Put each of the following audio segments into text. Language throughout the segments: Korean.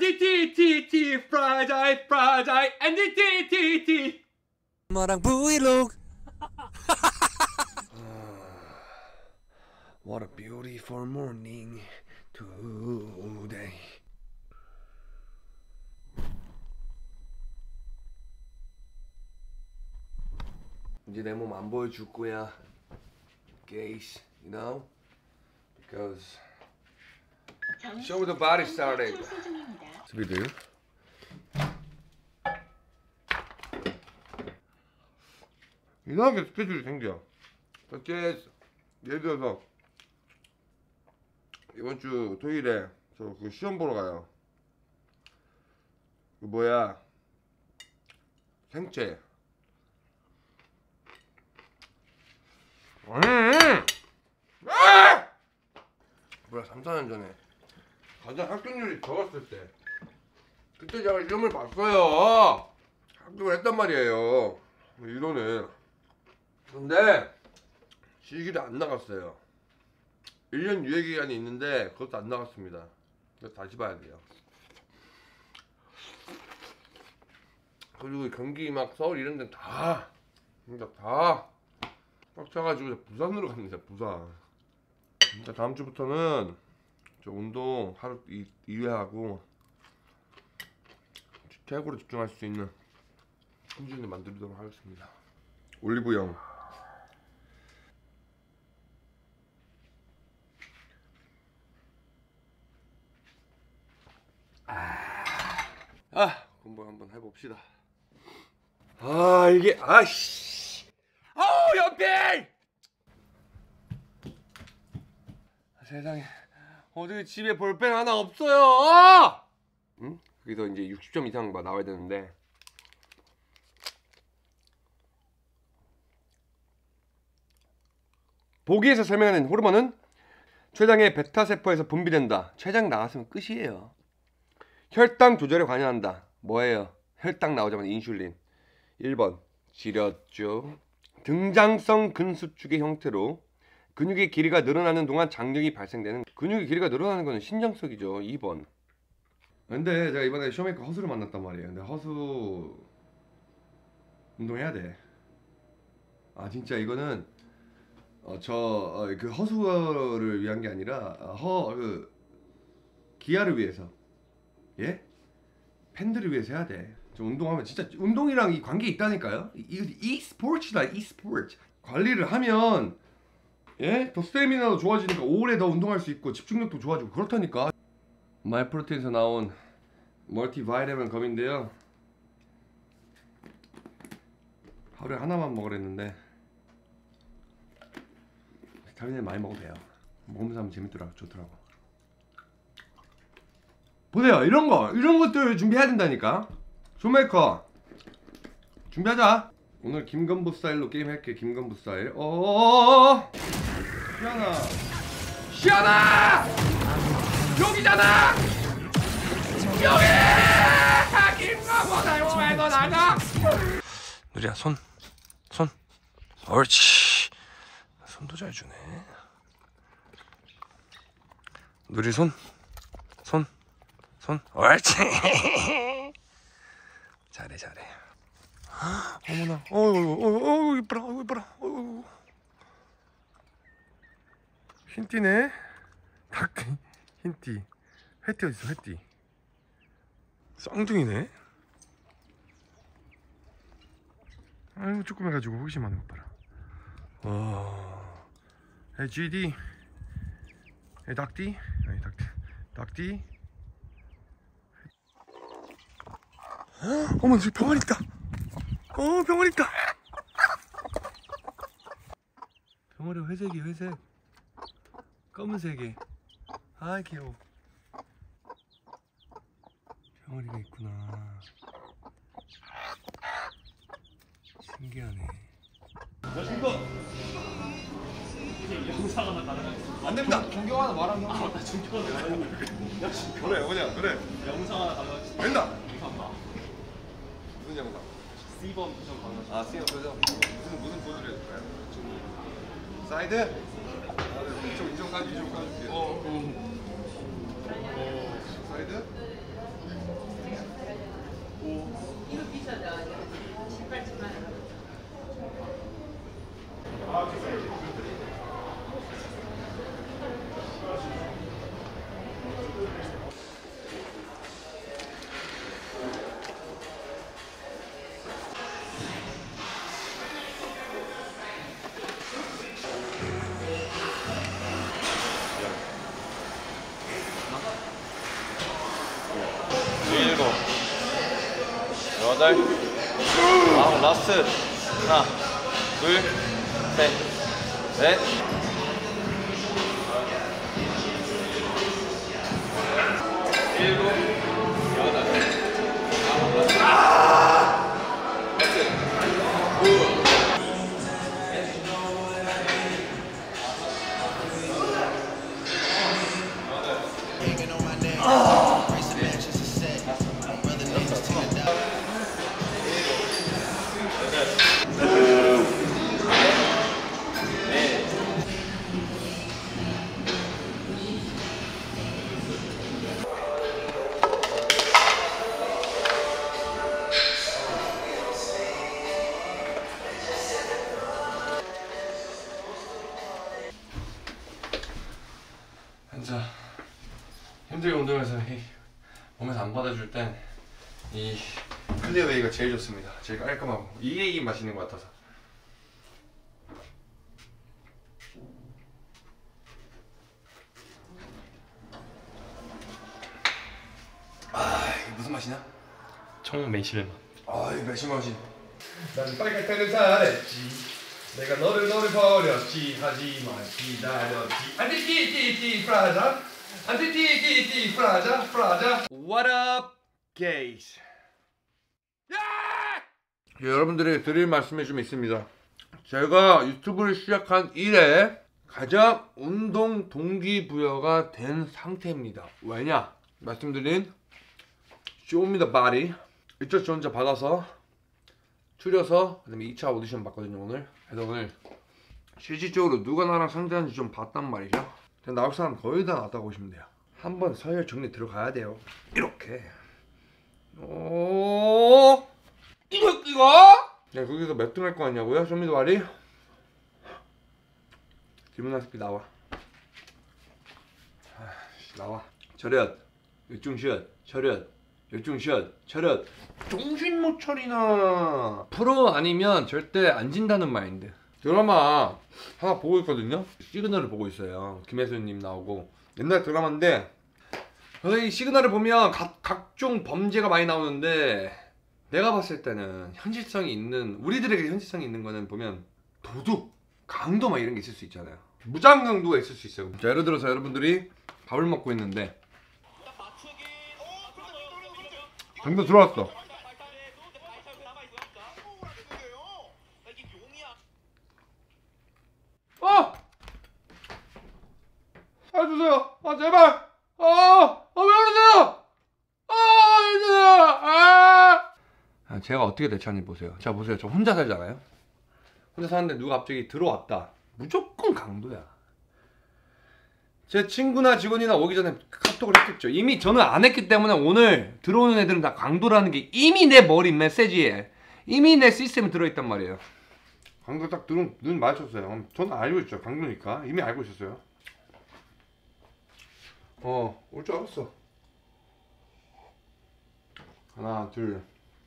DTTT Friday Friday and DTTT. 엄마랑 브이로그. What a beautiful morning today. 이제 내 몸 안 보여줄 거야, gays, you know, because show the body started. 스피드. 이상하게 스케줄이 생겨. 예를 들어서 이번 주 토요일에 저 그 시험 보러 가요. 그 뭐야, 생체. 뭐야, 3, 4년 전에 가장 합격률이 적었을 때 그때 제가 시험을 봤어요. 합격을 했단 말이에요. 이론은. 근데 실기를 안 나갔어요. 1년 유예기간이 있는데 그것도 안 나갔습니다. 그래서 다시 봐야 돼요. 그리고 경기 막 서울 이런 데는 다 진짜 다 꽉 차가지고 부산으로 갑니다. 부산. 진짜 다음 주부터는 저 운동 하루 2회 하고 최고로 집중할 수 있는 컨디션을 만들도록 하겠습니다. 올리브영. 공부 한번 해봅시다. 이게 아씨. 연필! 세상에, 어떻게 집에 볼펜 하나 없어요? 응? 거기서 이제 60점 이상 나와야 되는데. 보기에서 설명하는 호르몬은 췌장의 베타세포에서 분비된다. 췌장 나왔으면 끝이에요. 혈당 조절에 관여한다. 뭐예요? 혈당 나오자마자 인슐린. 1번 지렸죠. 등장성 근수축의 형태로 근육의 길이가 늘어나는 동안 장력이 발생되는. 근육의 길이가 늘어나는 것은 신장석이죠. 2번. 근데 제가 이번에 쇼메이커 허수를 만났단 말이에요. 근데 허수 운동해야 돼. 진짜 이거는 그 허수를 위한 게 아니라 기아를 위해서, 예? 팬들을 위해서 해야 돼. 저 운동하면 진짜 운동이랑 이 관계 있다니까요. e스포츠다, e스포츠. 관리를 하면, 예? 더 스태미나도 좋아지니까 오래 더 운동할 수 있고 집중력도 좋아지고 그렇다니까. 마이프로틴에서 나온 멀티바이타민 검인데요. 하루에 하나만 먹으랬는데 비타민을 많이 먹어도 돼요. 먹으면서 하면 재밌더라고, 좋더라고. 보세요, 이런 것들 준비해야 된다니까. 쇼메이커 준비하자. 오늘 김건부 스타일로 게임 할게. 김건부 스타일. 시연아 여기잖아. 여기 김건부 닮아서 나가. 누리야, 손 옳지. 손도 잘 주네. 누리 손 옳지. 잘해. 어머나. 이뻐라. 흰띠네. 닭띠. 흰띠. 회띠 어딨어, 회띠. 쌍둥이네. 아이고, 조그매가지고 호기심 많은 것 봐라. GD. 닭띠. 닭띠. 어머, 저기 병아리 있다. 병아리 있다. 병아리 회색이, 회색. 검은색이. 귀여워. 병아리가 있구나. 신기하네. 영상 하나 가능하겠어? 안 됩니다. 존경 하나 말하면. 나 존경 하나 가능하겠어? 그래. 영상 하나 가능하겠어? 된다. 감사합니다. 무슨 영상? C번 표정 가능하겠어? C번 표정. 무슨 포즈를 해줄까요? 사이드? 이쪽 까줄게. 사이드? 일곱, 여덟, 아홉, 라스트. 하나, 둘, 셋, 넷. 일곱, 여덟, 아홉, 라스트. 구. 진짜 힘들게 운동해서 몸에서 안 받아줄 땐 이 클리어웨이가 제일 좋습니다. 제일 깔끔하고 이게 이 맛있는 것 같아서. 아, 이게 무슨 맛이냐? 청 매실 맛. 아, 이 매실 맛이. 난 빨간 타는 잘했지. 내가 너를 버렸지. 하지만 기다렸지. 안돼 띠띠띠 프라자. 안돼 띠띠띠 프라자. What up, guys? 야! 여러분들이 드릴 말씀이 좀 있습니다. 제가 유튜브를 시작한 이래 가장 운동 동기부여가 된 상태입니다. 왜냐? 말씀드린 Show me the body. 이쪽 저 혼자 받아서 추려서 그다음에 2차 오디션 봤거든요 오늘. 그래서 오늘 실질적으로 누가 나랑 상대하는지 좀 봤단 말이죠. 나올 사람 거의 다 나왔다고 보시면 돼요. 한번 서열 정리 들어가야 돼요. 이렇게. 오, 이거? 네, 거기서 몇 등 할 거 같냐고요? 쇼미 더 바디. 김은하스피 나와. 나와. 저렷, 육중시엇, 저렷, 육중시엇, 저렷. 정신 못 차리나. 프로 아니면 절대 안 진다는 마인드. 드라마 하나 보고 있거든요. 시그널을 보고 있어요. 김혜수님 나오고 옛날 드라마인데 이 시그널을 보면 각종 범죄가 많이 나오는데 내가 봤을 때는 현실성이 있는, 우리들에게 현실성이 있는 거는 보면 도둑, 강도 막 이런 게 있을 수 있잖아요. 무장강도가 있을 수 있어요. 자, 예를 들어서 여러분들이 밥을 먹고 있는데 강도 들어왔어. 살려주세요. 아, 제발. 왜 그러세요? 제가 어떻게 대처하는지 보세요. 자, 보세요. 저 혼자 살잖아요. 혼자 사는데 누가 갑자기 들어왔다. 무조건 강도야. 제 친구나 직원이나 오기 전에 카톡을 했겠죠. 이미 저는 안 했기 때문에 오늘 들어오는 애들은 다 강도라는 게 이미 내 머리 메시지에, 이미 내 시스템에 들어있단 말이에요. 강도 딱 눈 마주쳤어요. 저는 알고 있죠. 강도니까. 이미 알고 있었어요. 올 줄 알았어. 하나, 둘.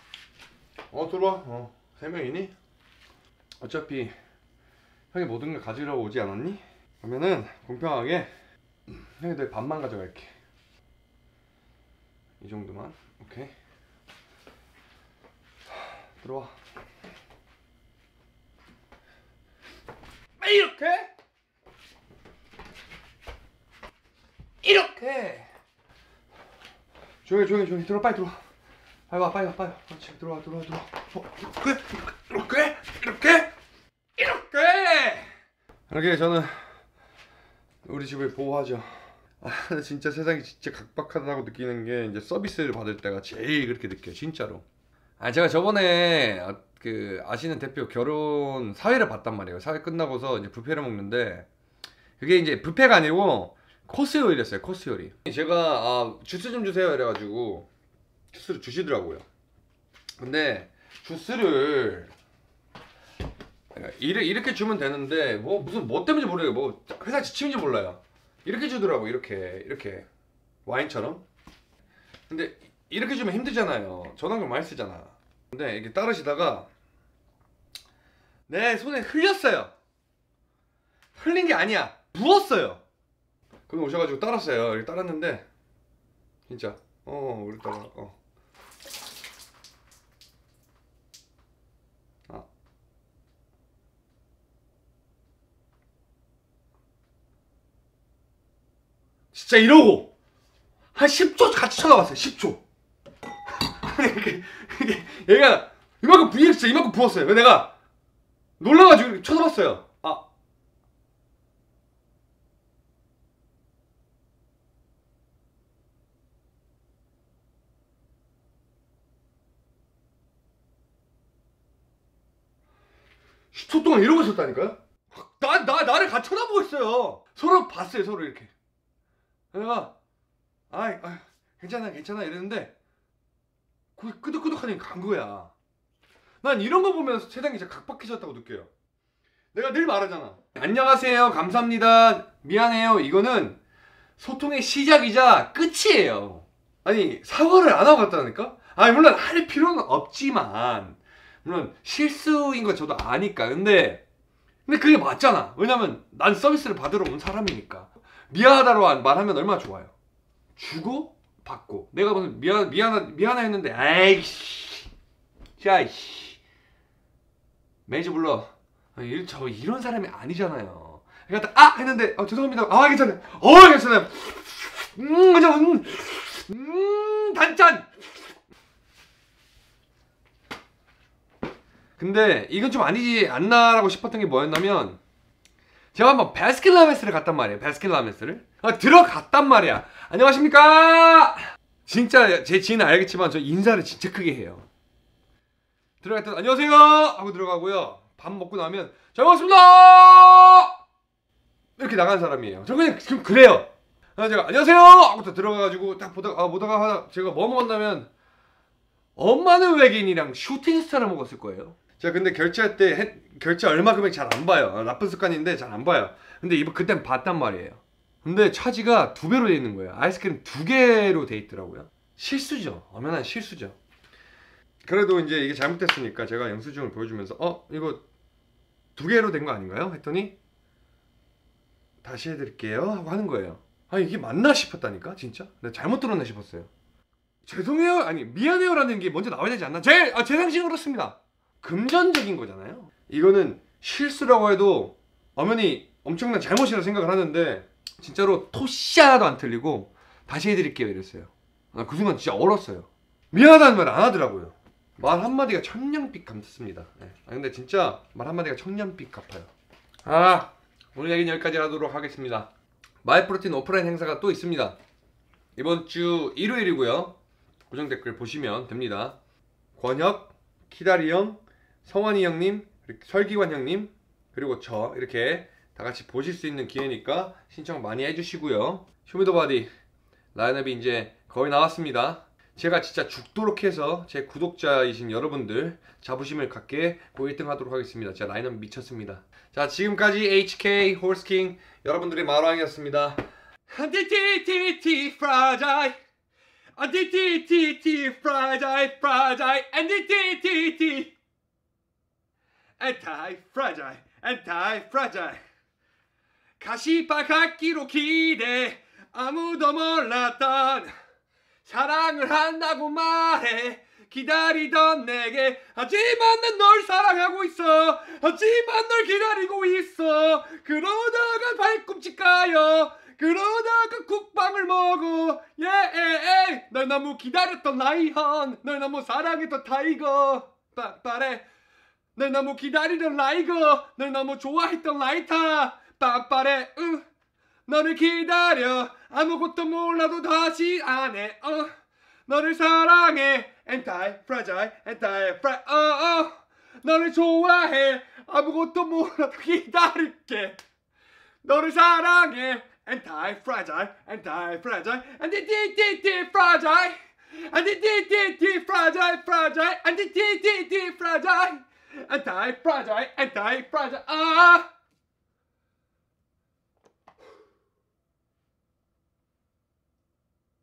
들어와. 3명이니? 어차피 형이 모든 걸 가지러 오지 않았니? 그러면은 공평하게 형이 내 반만 가져갈게. 이 정도만. 오케이. 들어와. 이렇게 조용히 들어와. 빨리 들어와. 빨리 와. 그렇지. 들어와. 이렇게 저는 우리 집을 보호하죠. 근데 진짜 세상이 진짜 각박하다고 느끼는 게 이제 서비스를 받을 때가 제일 그렇게 느껴요. 진짜로. 제가 저번에 아시는 대표 결혼 사회를 봤단 말이에요. 사회 끝나고서 이제 뷔페를 먹는데 그게 이제 뷔페가 아니고 코스 요리였어요. 코스 요리. 제가 주스 좀 주세요 이래가지고 주스를 주시더라고요. 근데 주스를 이렇게 주면 되는데 무슨 뭐 때문인지 모르겠어요. 뭐 회사 지침인지 몰라요. 이렇게 주더라고. 이렇게 와인처럼. 근데 이렇게 주면 힘들잖아요. 전화기 많이 쓰잖아. 근데 이렇게 따르시다가 내 손에 흘렸어요. 흘린 게 아니야. 부었어요. 그럼 오셔가지고 따랐어요. 이렇게 따랐는데 진짜 그랬다가 진짜 이러고 한 10초 같이 쳐다봤어요. 10초. 얘가 이만큼 진짜 이만큼 부었어요. 그래서 내가 놀라가지고 이렇게 쳐다봤어요. 초 동안 이러고 있었다니까요? 나를 같이 쳐다보고 있어요. 서로 봤어요, 서로 이렇게. 내가, 괜찮아 이랬는데, 거기 끄덕끄덕하니 간 거야. 난 이런 거 보면서 세상이 진짜 각박해졌다고 느껴요. 내가 늘 말하잖아. 안녕하세요, 감사합니다, 미안해요. 이거는 소통의 시작이자 끝이에요. 아니, 사과를 안 하고 갔다니까? 물론 할 필요는 없지만, 물론 실수인 거 저도 아니까. 근데 그게 맞잖아. 왜냐면 난 서비스를 받으러 온 사람이니까. 미안하다로 말하면 얼마나 좋아요. 주고 받고. 내가 무슨 미안해 했는데 아이씨 자이씨 매니저 불러. 저 이런 사람이 아니잖아요. 그러니까 딱 했는데 죄송합니다. 괜찮아요. 괜찮아요. 그냥 단짠. 근데 이건 좀 아니지 않나라고 싶었던 게 뭐였냐면, 제가 한번 바스킨라빈스를 갔단 말이에요. 바스킨라빈스를 들어갔단 말이야. 안녕하십니까. 진짜 제 지인은 알겠지만 저 인사를 진짜 크게 해요. 들어갈 때 안녕하세요 하고 들어가고요. 밥 먹고 나면 잘 먹었습니다 이렇게 나가는 사람이에요. 저 그냥 그래요. 제가 안녕하세요 하고 또 들어가가지고 딱 보다가 제가 뭐 먹었냐면, 엄마는 외계인이랑 슈팅스타를 먹었을 거예요. 제가 근데 결제할 때 결제 얼마 금액 잘 안 봐요. 나쁜 습관인데 잘 안 봐요. 근데 그땐 봤단 말이에요. 근데 차지가 2배로 돼 있는 거예요. 아이스크림 2개로 돼 있더라고요. 실수죠. 엄연한 실수죠. 그래도 이제 이게 잘못됐으니까 제가 영수증을 보여주면서 이거 2개로 된 거 아닌가요? 했더니 다시 해드릴게요 하고 하는 거예요. 이게 맞나 싶었다니까 진짜. 내가 잘못 들었나 싶었어요. 죄송해요, 미안해요라는 게 먼저 나와야 되지 않나? 제 상식은 그렇습니다. 금전적인 거잖아요. 이거는 실수라고 해도 엄연히 엄청난 잘못이라고 생각을 하는데, 진짜로 토씨 하나도 안 틀리고 다시 해드릴게요 이랬어요. 그 순간 진짜 얼었어요. 미안하다는 말 안 하더라고요. 말 한마디가 천냥빚 갚습니다. 근데 진짜 말 한마디가 천냥빚 갚아요. 오늘 얘기는 여기까지 하도록 하겠습니다. 마이프로틴 오프라인 행사가 또 있습니다. 이번 주 일요일이고요. 고정 댓글 보시면 됩니다. 권혁, 키다리 형, 성환이 형님, 설기관 형님, 그리고 저 이렇게 다 같이 보실 수 있는 기회니까 신청 많이 해주시고요. 쇼미더바디 라인업이 이제 거의 나왔습니다. 제가 진짜 죽도록 해서 제 구독자이신 여러분들 자부심을 갖게 1등 하도록 하겠습니다. 제가 라인업 미쳤습니다. 자, 지금까지 HK 홀스킹 여러분들의 마루왕이었습니다. 안디티티티 프라자이 안디티티티 프라자이 안디티티티 안타이 프라자이 가시밭갖기로 기대 아무도 몰랐던 사랑을 한다고 말해 기다리던 내게. 하지만 난 널 사랑하고 있어. 하지만 널 기다리고 있어. 그러다가 발꿈치 까요. 그러다가 국방을 먹어. 널 너무 기다렸던 라이언. 널 너무 사랑했던 타이거. 빠빠레. 널 너무 기다리던 라이거. 널 너무 좋아했던 라이타. 빠빠레. 너를 기다려. 아무것도 몰라도 다시 안 해. 너를 사랑해. anti-fragile. 너를 좋아해. 아무것도 몰라도 기다릴게. 너를 사랑해. anti-fragile. anti-fragile. anti-fragile. anti-fragile.